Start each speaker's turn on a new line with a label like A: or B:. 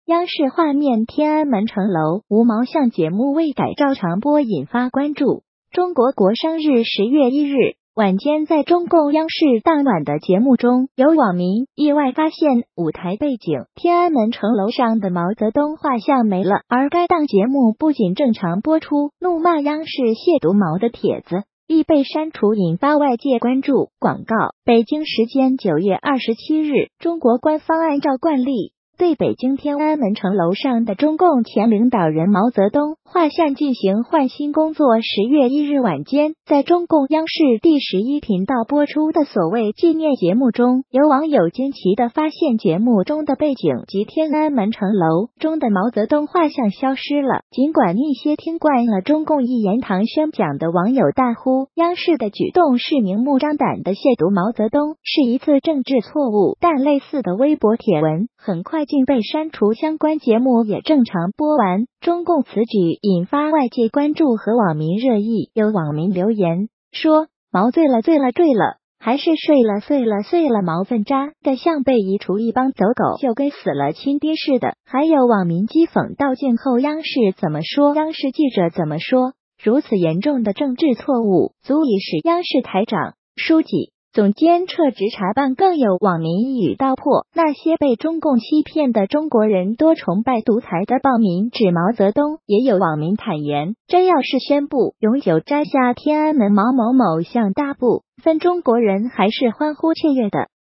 A: 央视画面天安门城楼无毛像节目未改照常播引发关注。中国国生日10月1日晚间，在中共央视当晚的节目中，有网民意外发现舞台背景天安门城楼上的毛泽东画像没了，而该档节目不仅正常播出，怒骂央视亵渎毛的帖子亦被删除，引发外界关注。广告：北京时间9月27日，中国官方按照惯例对北京天安门城楼上的中共前领导人毛泽东画像进行换新工作。10月1日晚间，在中共央视第11频道播出的所谓纪念节目中，有网友惊奇地发现节目中的背景及天安门城楼中的毛泽东画像消失了。尽管一些听惯了中共一言堂宣讲的网友大呼央视的举动是明目张胆的亵渎毛泽东，是一次政治错误，但类似的微博帖文很快竟被删除，相关节目也正常播完。中共此举引发外界关注和网民热议，有网民留言说：毛醉了醉了坠了，还是睡了碎了碎了，毛粪渣的像被移除一帮走狗，就跟死了亲爹似的。还有网民讥讽道静后央视怎么说，央视记者怎么说，如此严重的政治错误足以使央视台长、书记、总监撤职查办。更有网民一语道破那些被中共欺骗的中国人多崇拜独裁的暴民指毛泽东。也有网民坦言，真要是宣布永久摘下天安门毛某某像大部分中国人还是欢呼雀跃的。